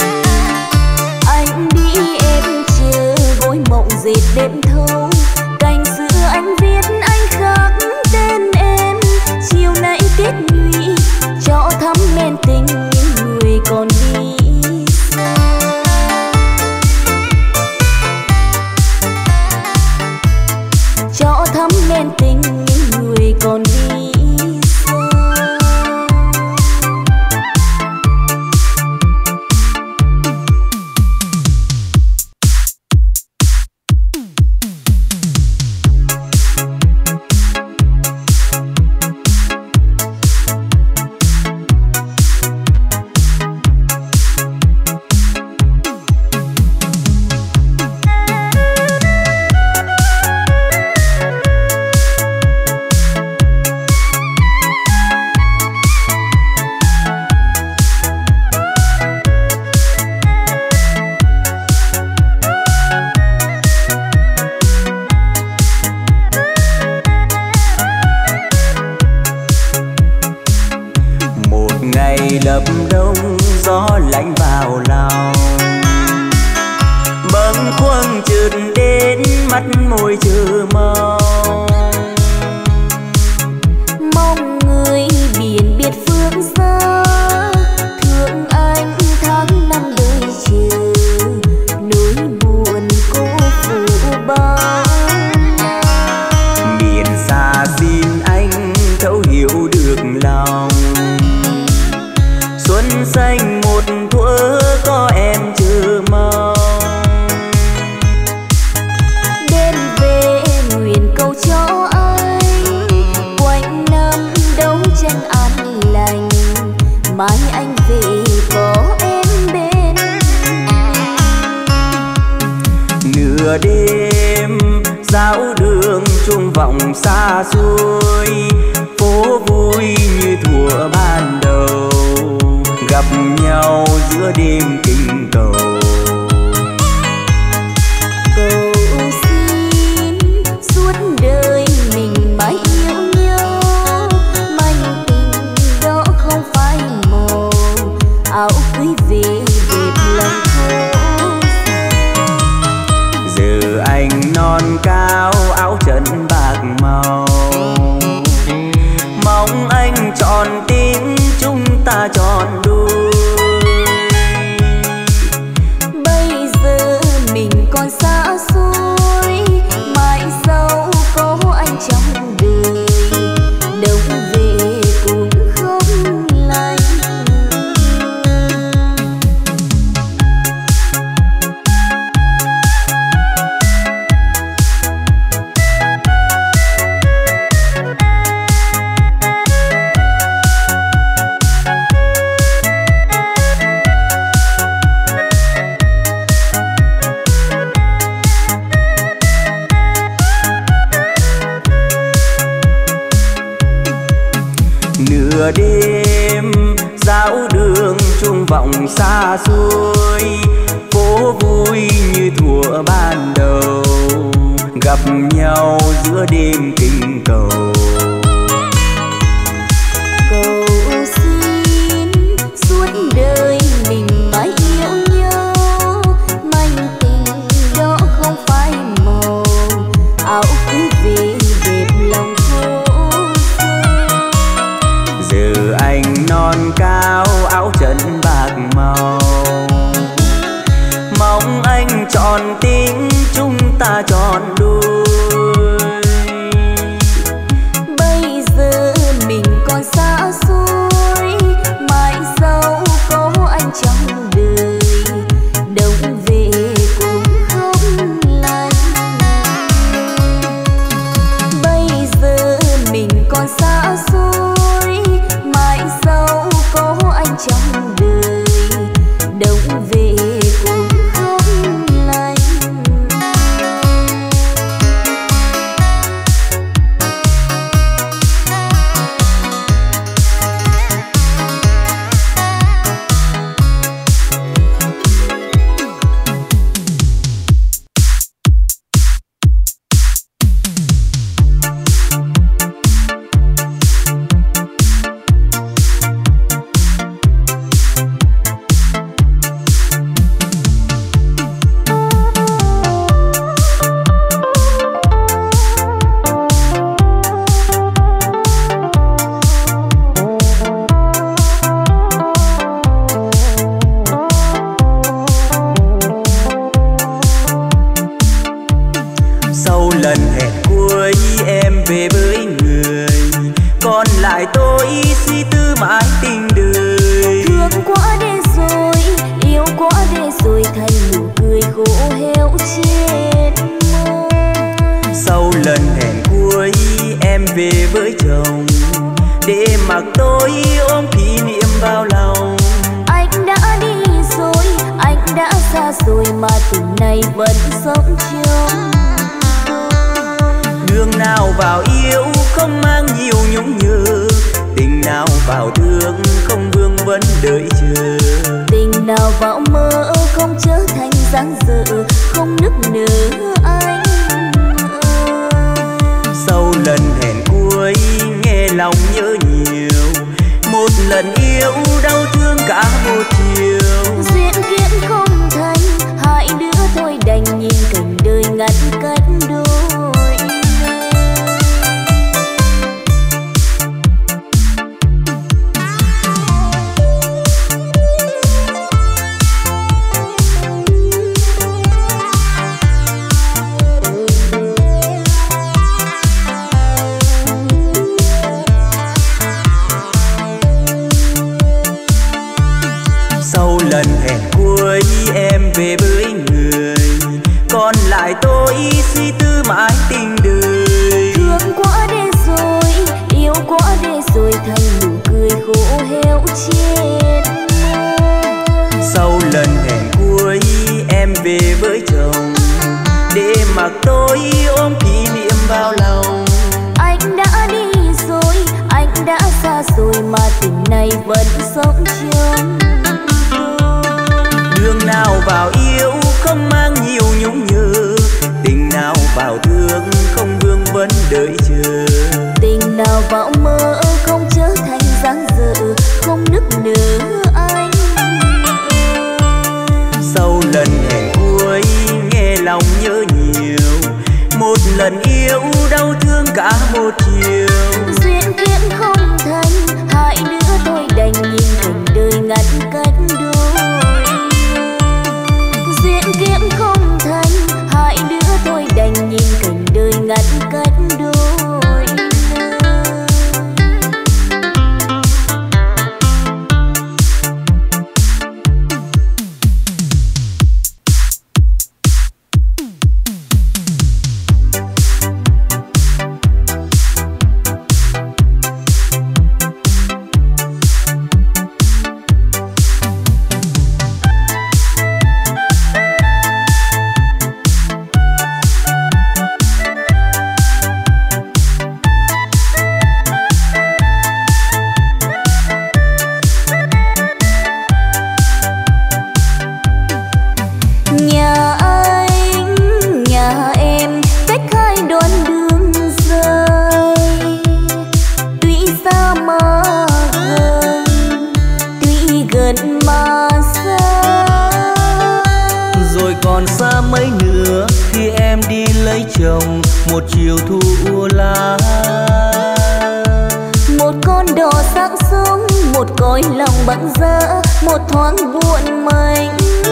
Anh đi em chờ gối mộng dệt đêm thâu, cành xưa anh viết anh khắc tên em. Chiều nay kết nhụy cho thắm men tình người còn đi xa. Cho thắm men tình người còn đi xa. lập đông gió lạnh vào lòng, bâng khuâng chợt đến mắt môi chờ mong. Mong người biển biệt phương xa, thương anh tháng năm đời chờ, nỗi buồn cô phụ bao. Biển xa xin anh thấu hiểu được lòng, xuân xanh một thuở có em chờ mong. Đêm về nguyện cầu cho vọng xa xôi, phố vui như thuở ban đầu, gặp nhau giữa đêm kinh cầu. Cầu xin suốt đời mình mãi yêu nhau, manh tình đó không phai màu, áo cưới về đẹp lòng thô. Giờ anh non cao áo trần bạc màu, mong anh tròn tình chúng ta tròn đôi. Bây giờ mình còn xa xôi, mãi sau có anh trong đời, đâu về cũng không lành. Nửa đêm dạo đường chuông vọng xa xôi, phố vui như thuở ban đầu, gặp nhau giữa đêm kinh cầu. Cầu xin suốt đời mình mãi yêu nhau, manh tình đó không phai màu, áo cưới về đẹp lòng thô. Giờ anh non cao áo trần bạc màu, mong anh tròn tình chúng ta tròn đôi. Bây giờ mình còn xa xôi, mãi sau có anh trong đời, đâu về cũng không lành. Bây giờ mình còn xa xôi, mãi sau có anh trong đời, đâu về cũng không lành. Sau lần hẹn cuối em về với người, còn lại tôi suy tư mãi tình đời. Thương quá để rồi, yêu quá để rồi, thành nụ cười khô héo trên môi. Sau lần hẹn cuối em về với chồng, để mặc tôi ôm kỷ niệm vào lòng. Anh đã đi rồi, anh đã xa rồi, mà tình này vẫn sống trong Đường nào vào yêu không mang nhiều nhung nhớ, tình nào vào thương không vương vấn đợi chờ. tình nào vào mơ không trở thành dáng dở, không nức nở anh ơi. Sau lần hẹn cuối nghe lòng nhớ nhiều, một lần yêu đau thương cả một chiều. Duyên kiếp không thành, hai đứa thôi đành nhìn cảnh đời ngăn cách đôi. Sau lần hẹn cuối em về với người, còn lại tôi suy tư mãi tình đời. Thương quá để rồi, yêu quá để rồi, thành nụ cười khô héo trên môi. Sau lần hẹn cuối em về với chồng, để mặc tôi ôm kỷ niệm vào lòng. này vẫn sống trong đường nào vào yêu không mang nhiều nhung nhớ, tình nào vào thương không vương vấn đợi chờ, tình nào vào mơ không trở thành dáng dở, không nức nở anh. Sau lần hẹn cuối nghe lòng nhớ nhiều, một lần yêu đau thương cả một chiều. Duyên kiếp không thành, hai đứa tôi đành nhìn cảnh đời ngăn cách đôi. Duyên kiếp không thành, hai đứa tôi đành nhìn cảnh đời ngăn cách đôi. Một chiều thu ua lá, một con đò sáng sớm, một cõi lòng bận rỡ, một thoáng buồn mênh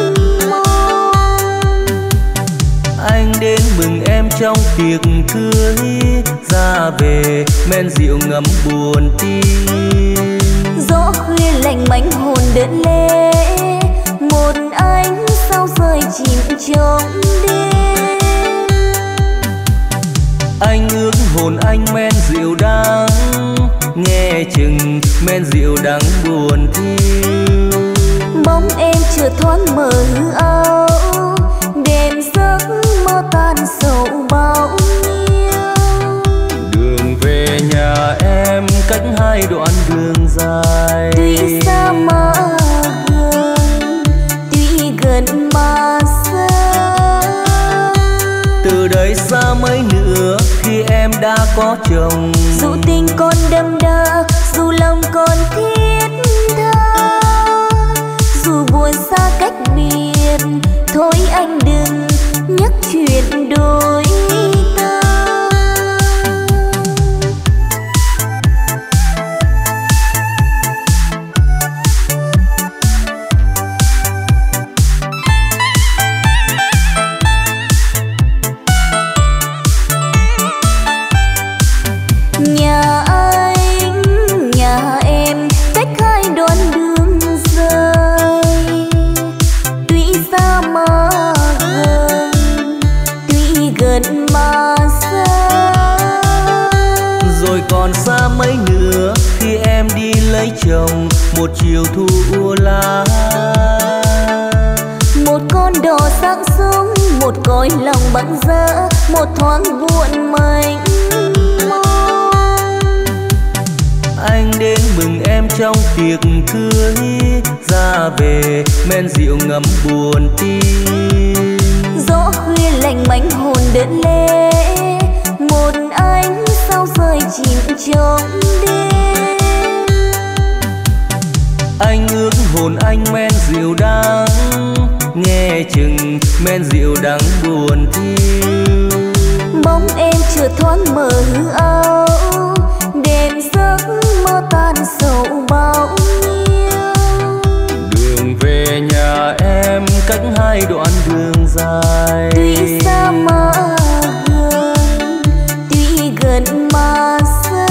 mông. Anh đến mừng em trong tiệc cưới, ra về men rượu ngấm buồn tim. Gió khuya lạnh mánh hồn đến lễ, một ánh sao rơi chìm trong đêm. Anh ước hồn anh men rượu đắng, nghe chừng men rượu đắng buồn thiêu. Bóng em chưa thoáng mờ hư áo, đêm giấc mơ tan sầu bao nhiêu. Đường về nhà em cách hai đoạn đường dài, tuy xa mà gần, tuy gần mà xa. Từ đây xa mấy nữa khi em đã có chồng, dù tình còn đậm đà, dù lòng còn thiết tha, dù buồn xa cách biệt, thôi anh đừng nhắc chuyện đôi ta. Nhà anh, nhà em cách hai đoạn đường dài, tuy xa mà gần, tuy gần mà xa. Rồi còn xa mấy nữa khi em đi lấy chồng, một chiều thu ua lá. Một con đò sáng sớm, một cõi lòng bận rỡ, một thoáng buồn mênh mông. Anh đến mừng em trong tiệc cưới, ra về men rượu ngấm buồn tim. Gió khuya lạnh mánh hồn đến lễ, một ánh sao rơi chìm trong đêm. Anh ước hồn anh men rượu đắng, nghe chừng men rượu đắng buồn thiêu. Bóng em chưa thoáng mờ hư áo, đêm giấc mơ tan sầu bao nhiêu. Đường về nhà em cách hai đoạn đường dài, tuy xa mà gần, tuy gần mà xa.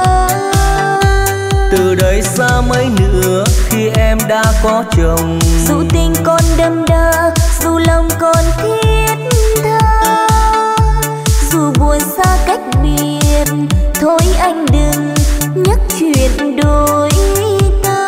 Từ đây xa mấy nữa khi em đã có chồng, dù tình còn đậm đà, dù lòng còn thiết tha, dù buồn xa cách biệt, thôi anh đừng nhắc chuyện đôi ta.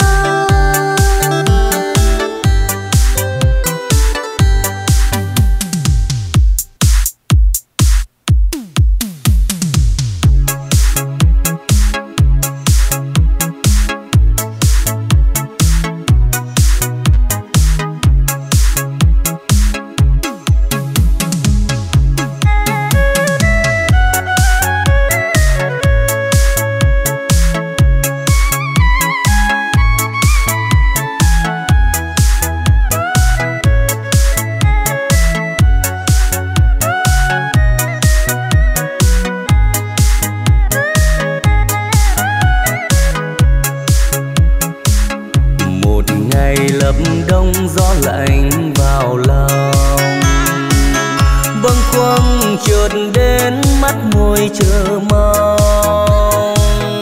mắt ngồi chờ mong.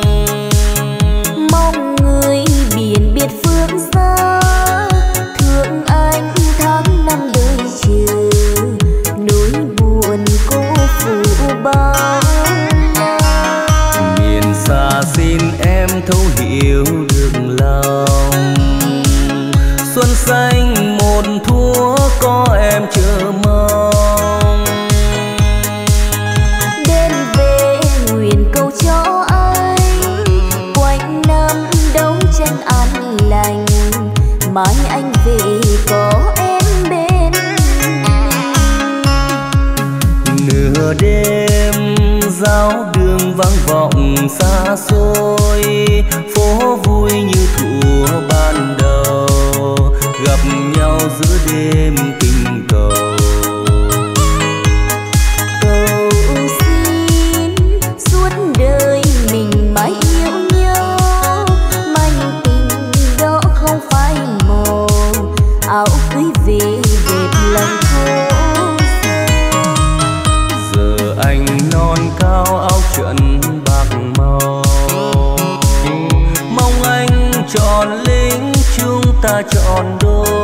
Mong người biển biệt phương xa, thương anh tháng năm đời chờ, nỗi buồn cô phụ bao la. Miền xa xin em thấu hiểu được lòng, xuân xanh một thuở có em chờ mong. Đêm về nguyện cầu cho anh, quanh năm đấu tranh an lành, mai anh về có em bên. Nửa đêm giáo đường vang vọng xa xôi, phố vui như thuở ban đầu, gặp nhau giữa đêm tình cầu. Cầu xin suốt đời mình mãi yêu nhau, manh tình đó không phai màu, áo cưới về đẹp lòng thô. Giờ anh non cao áo trận bạc màu, mong anh tròn lính chúng ta tròn đôi.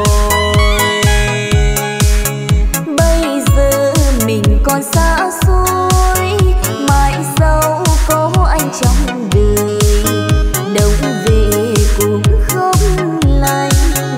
Bây giờ mình còn xa xôi, mãi sau có anh trong đời, đông về cũng không lành.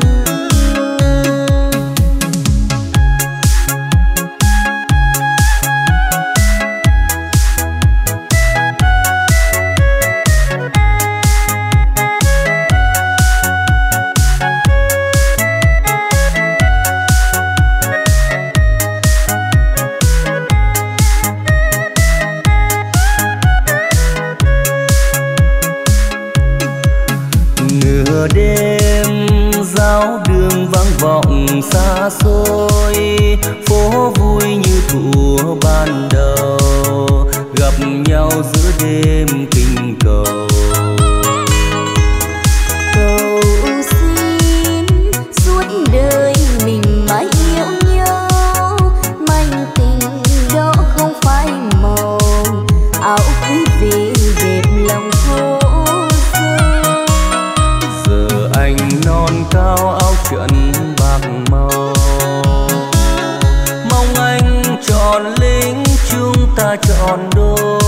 Nửa đêm giáo đường vang vọng xa xôi, phố vui như thuở ban đầu, gặp nhau giữa đêm tình cầu. Cầu xin suốt đời mình mãi yêu nhau, manh tình đó không phai màu, áo cưới về đẹp lòng thô. Giờ anh non cao áo trận bạc màu, mong anh tròn lính chúng ta tròn đôi.